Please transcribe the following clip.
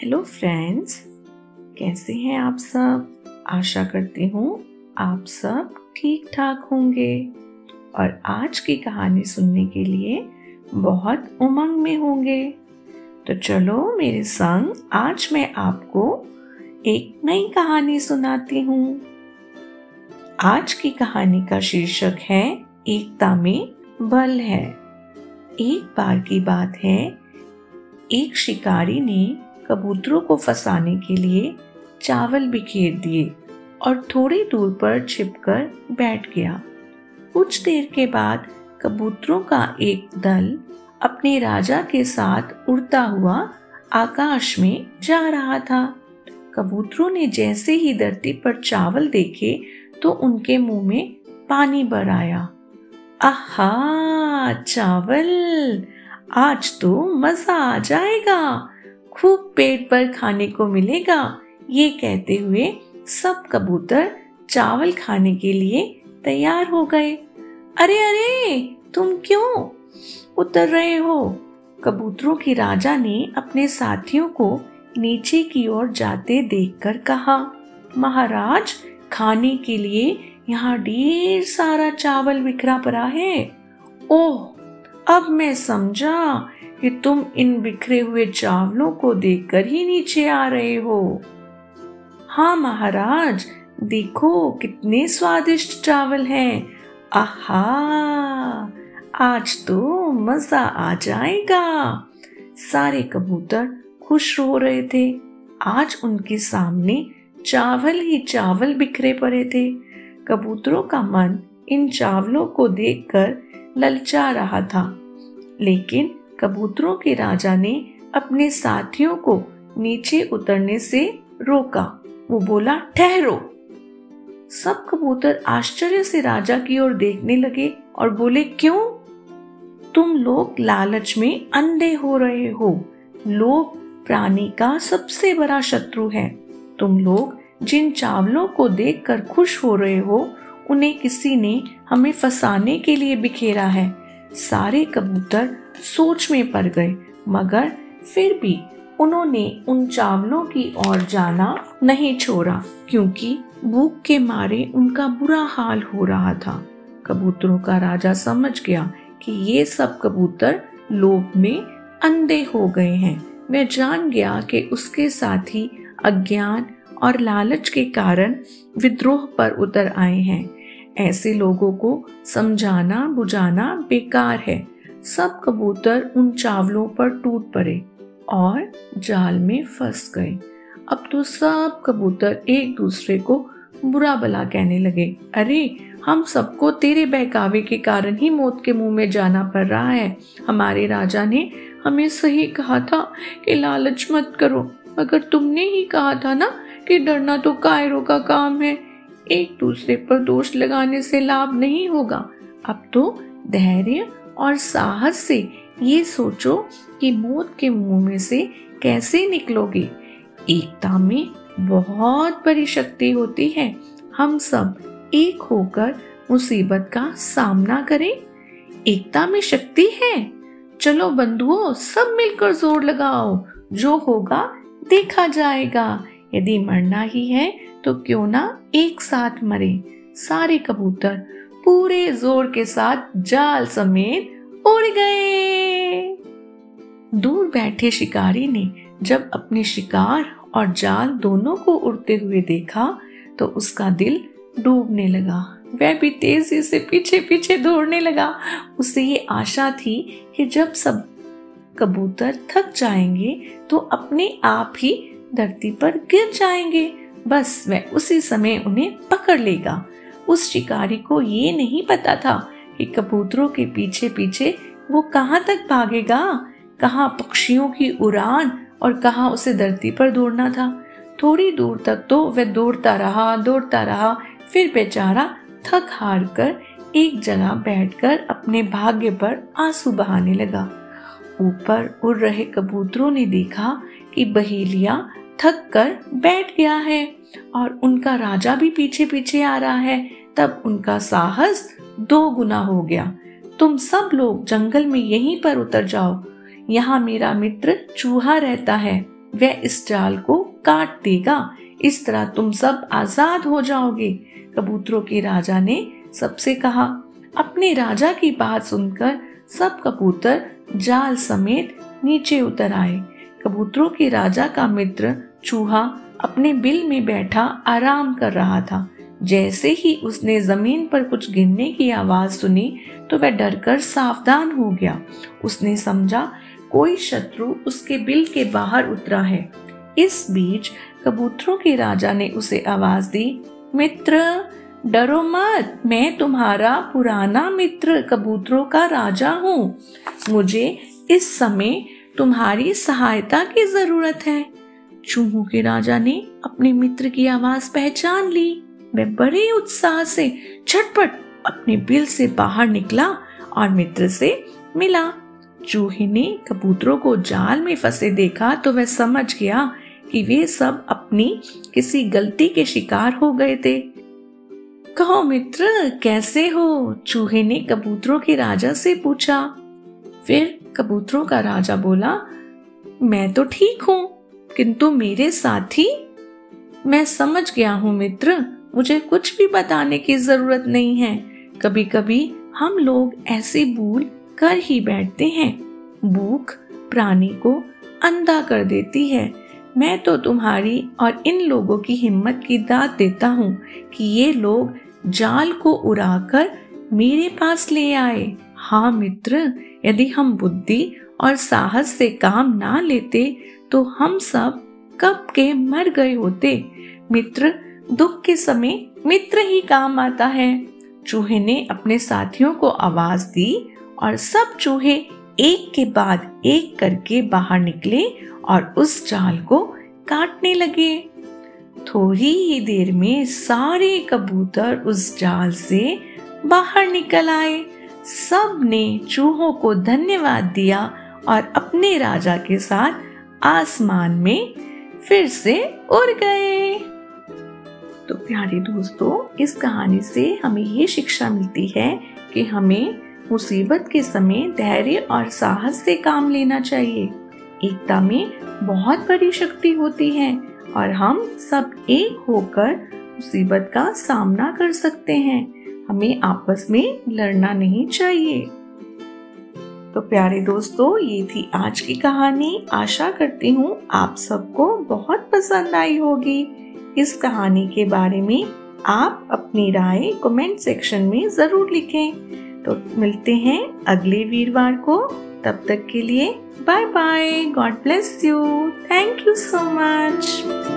Hello friends, कैसे हैं आप सब। आशा करती हूँ आप सब ठीक ठाक होंगे और आज की कहानी सुनने के लिए बहुत उमंग में होंगे। तो चलो मेरे संग आज मैं आपको एक नई कहानी सुनाती हूँ। आज की कहानी का शीर्षक है एकता में बल है। एक बार की बात है, एक शिकारी ने कबूतरों को फंसाने के लिए चावल बिखेर दिए और थोड़ी दूर पर छिपकर बैठ गया। कुछ देर के बाद कबूतरों का एक दल अपने राजा के साथ उड़ता हुआ आकाश में जा रहा था। कबूतरों ने जैसे ही धरती पर चावल देखे तो उनके मुंह में पानी भर आया। आहा, चावल! आज तो मजा आ जाएगा, खूब पेट भर खाने को मिलेगा। ये कहते हुए सब कबूतर चावल खाने के लिए तैयार हो गए। अरे अरे, तुम क्यों उतर रहे हो? कबूतरों के राजा ने अपने साथियों को नीचे की ओर जाते देखकर कहा, महाराज, खाने के लिए यहाँ ढेर सारा चावल बिखरा पड़ा है। ओह, अब मैं समझा कि तुम इन बिखरे हुए चावलों को देखकर ही नीचे आ रहे हो। हाँ महाराज, देखो कितने स्वादिष्ट चावल हैं। आहा, आज तो मजा आ जाएगा। सारे कबूतर खुश हो रहे थे। आज उनके सामने चावल ही चावल बिखरे पड़े थे। कबूतरों का मन इन चावलों को देखकर ललचा रहा था, लेकिन कबूतरों के राजा ने अपने साथियों को नीचे उतरने से रोका। वो बोला, ठहरो। सब कबूतर आश्चर्य से राजा की ओर देखने लगे और बोले, क्यों? तुम लोग लालच में अंधे हो रहे हो। लोभ प्राणी का सबसे बड़ा शत्रु है। तुम लोग जिन चावलों को देखकर खुश हो रहे हो, उन्हें किसी ने हमें फंसाने के लिए बिखेरा है। सारे कबूतर सोच में पड़ गए, मगर फिर भी उन्होंने उन चावलों की ओर जाना नहीं छोड़ा, क्योंकि भूख के मारे उनका बुरा हाल हो रहा था। कबूतरों का राजा समझ गया कि ये सब कबूतर लोभ में अंधे हो गए हैं। वह जान गया कि उसके साथी अज्ञान और लालच के कारण विद्रोह पर उतर आए हैं। ऐसे लोगों को समझाना बुझाना बेकार है। सब कबूतर उन चावलों पर टूट पड़े और जाल में फंस गए। अब तो सब कबूतर एक दूसरे को बुरा भला कहने लगे। अरे, हम सबको तेरे बहकावे के कारण ही मौत के मुंह में जाना पड़ रहा है। हमारे राजा ने हमें सही कहा था कि लालच मत करो, मगर तुमने ही कहा था ना कि डरना तो कायरों का काम है। एक दूसरे पर दोष लगाने से लाभ नहीं होगा। अब तो धैर्य और साहस से ये सोचो कि मौत के मुंह में से कैसे निकलोगे। एकता में बहुत बड़ी शक्ति होती है। हम सब एक होकर मुसीबत का सामना करें। एकता में शक्ति है। चलो बंधुओं, सब मिलकर जोर लगाओ। जो होगा देखा जाएगा। यदि मरना ही है तो क्यों ना एक साथ मरे। सारे कबूतर पूरे जोर के साथ जाल समेत उड़ गए। दूर बैठे शिकारी ने जब अपने शिकार और जाल दोनों को उड़ते हुए देखा तो उसका दिल डूबने लगा। वह भी तेजी से पीछे पीछे दौड़ने लगा। उसे ये आशा थी कि जब सब कबूतर थक जाएंगे तो अपने आप ही धरती पर गिर जाएंगे। बस वह उसी समय उन्हें पकड़ लेगा। उस शिकारी को ये नहीं पता था कि कबूतरों के पीछे पीछे वो कहाँ तक भागेगा, कहाँ पक्षियों की उड़ान और कहाँ उसे धरती पर दौड़ना था। थोड़ी दूर तक तो वह दौड़ता रहा। फिर बेचारा थक हार कर एक जगह बैठकर अपने भाग्य पर आंसू बहाने लगा। ऊपर उड़ रहे कबूतरों ने देखा कि बहेलिया थक कर बैठ गया है और उनका राजा भी पीछे पीछे आ रहा है। तब उनका साहस 2 गुना हो गया। तुम सब लोग जंगल में यहीं पर उतर जाओ। यहाँ मेरा मित्र चूहा रहता है। वह इस जाल को काट देगा। इस तरह तुम सब आजाद हो जाओगे। कबूतरों के राजा ने सबसे कहा। अपने राजा की बात सुनकर सब कबूतर जाल समेत नीचे उतर आए। कबूतरों के राजा का मित्र चूहा अपने बिल में बैठा आराम कर रहा था। जैसे ही उसने जमीन पर कुछ गिरने की आवाज सुनी तो वह डरकर सावधान हो गया। उसने समझा कोई शत्रु उसके बिल के बाहर उतरा है। इस बीच कबूतरों के राजा ने उसे आवाज दी, मित्र डरो मत, मैं तुम्हारा पुराना मित्र कबूतरों का राजा हूँ। मुझे इस समय तुम्हारी सहायता की जरूरत है। चूहों के राजा ने अपने मित्र की आवाज पहचान ली। वह बड़े उत्साह से झटपट अपने बिल से बाहर निकला और मित्र से मिला। चूहे ने कबूतरों को जाल में फंसे देखा तो वह समझ गया कि वे सब अपनी किसी गलती के शिकार हो गए थे। कहो मित्र, कैसे हो? चूहे ने कबूतरों के राजा से पूछा। फिर कबूतरों का राजा बोला, मैं तो ठीक हूँ, किंतु मेरे साथी। मैं समझ गया हूँ मित्र, मुझे कुछ भी बताने की जरूरत नहीं है। कभी कभी हम लोग ऐसी भूल कर ही बैठते हैं। भूख प्राणी को अंधा कर देती है। मैं तो तुम्हारी और इन लोगों की हिम्मत की दाद देता हूँ कि ये लोग जाल को उड़ाकर मेरे पास ले आए। हाँ मित्र, यदि हम बुद्धि और साहस से काम ना लेते तो हम सब कब के मर गए होते। मित्र, दुख के समय मित्र ही काम आता है। चूहे ने अपने साथियों को आवाज दी और सब चूहे एक के बाद एक करके बाहर निकले और उस जाल को काटने लगे। थोड़ी ही देर में सारे कबूतर उस जाल से बाहर निकल आए। सब ने चूहों को धन्यवाद दिया और अपने राजा के साथ आसमान में फिर से उड़ गए। तो प्यारे दोस्तों, इस कहानी से हमें ये शिक्षा मिलती है कि हमें मुसीबत के समय धैर्य और साहस से काम लेना चाहिए। एकता में बहुत बड़ी शक्ति होती है और हम सब एक होकर मुसीबत का सामना कर सकते हैं। हमें आपस में लड़ना नहीं चाहिए। तो प्यारे दोस्तों, ये थी आज की कहानी। आशा करती हूँ आप सबको बहुत पसंद आई होगी। इस कहानी के बारे में आप अपनी राय कमेंट सेक्शन में जरूर लिखें। तो मिलते हैं अगले वीरवार को। तब तक के लिए bye bye. God bless you. Thank you so much.